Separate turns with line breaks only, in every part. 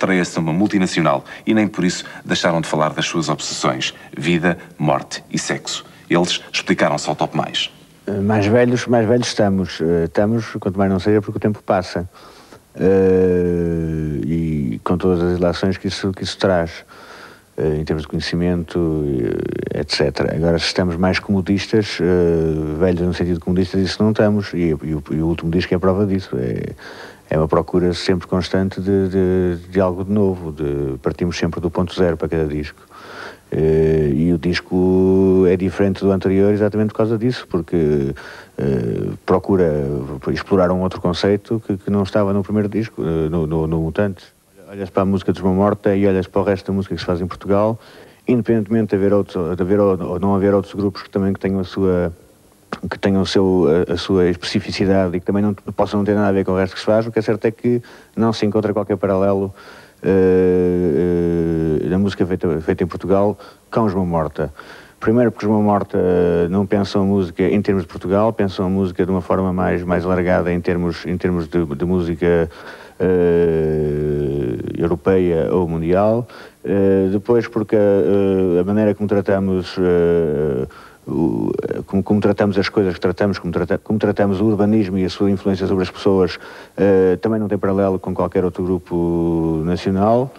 estreia-se numa multinacional e nem por isso deixaram de falar das suas obsessões: vida, morte e sexo. Eles explicaram-se ao Top Mais.
Mais velhos estamos. Estamos, quanto mais não seja, porque o tempo passa. E com todas as ilações que isso traz, em termos de conhecimento, etc. Agora, se estamos mais comodistas, velhos no sentido de comodistas, isso não estamos. E o último disco é a prova disso. É uma procura sempre constante de algo de novo. Partimos sempre do ponto zero para cada disco. E o disco é diferente do anterior exatamente por causa disso, porque procura explorar um outro conceito que não estava no primeiro disco, no Mutantes. Olhas para a música dos Mão Morta e olhas para o resto da música que se faz em Portugal, independentemente de haver ou não haver outros grupos que também tenham a sua especificidade e que também não possam não ter nada a ver com o resto que se faz. O que é certo é que não se encontra qualquer paralelo na música feita em Portugal com os Mão Morta. Primeiro porque os Mão Morta não pensam a música em termos de Portugal, pensam a música de uma forma mais largada em termos de música europeia ou mundial. Depois porque a maneira como tratamos como tratamos as coisas que tratamos, como tratamos o urbanismo e a sua influência sobre as pessoas, também não tem paralelo com qualquer outro grupo nacional.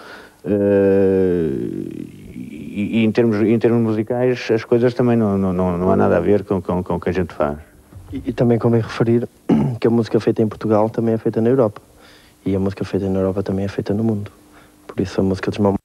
E em termos musicais, as coisas também não há nada a ver com o que a gente faz.
E também convém referir que a música feita em Portugal também é feita na Europa. E a música feita na Europa também é feita no mundo. Por isso a música dos Mão